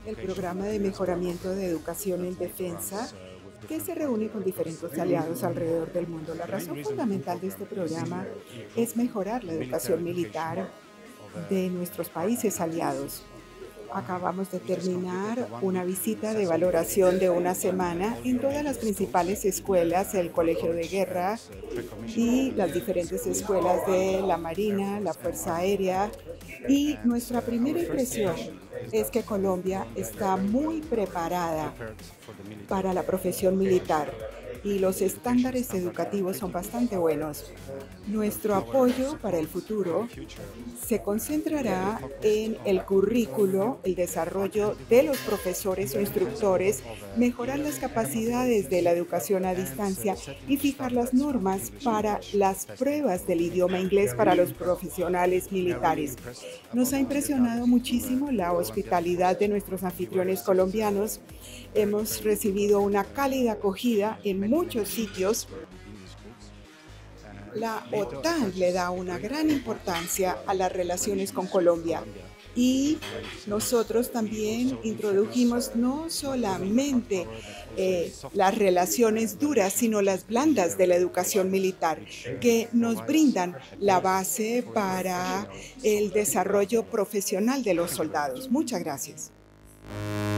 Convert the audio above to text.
el programa de mejoramiento de educación en defensa, que se reúne con diferentes aliados alrededor del mundo. La razón fundamental de este programa es mejorar la educación militar de nuestros países aliados. Acabamos de terminar una visita de valoración de una semana en todas las principales escuelas, el Colegio de Guerra y las diferentes escuelas de la Marina, la Fuerza Aérea. Y nuestra primera impresión es que Colombia está muy preparada para la profesión militar y los estándares educativos son bastante buenos. Nuestro apoyo para el futuro se concentrará en el currículo, el desarrollo de los profesores o instructores, mejorar las capacidades de la educación a distancia y fijar las normas para las pruebas del idioma inglés para los profesionales militares. Nos ha impresionado muchísimo la hospitalidad de nuestros anfitriones colombianos. Hemos recibido una cálida acogida en muchos sitios. La OTAN le da una gran importancia a las relaciones con Colombia y nosotros también introdujimos no solamente las relaciones duras, sino las blandas de la educación militar, que nos brindan la base para el desarrollo profesional de los soldados. Muchas gracias.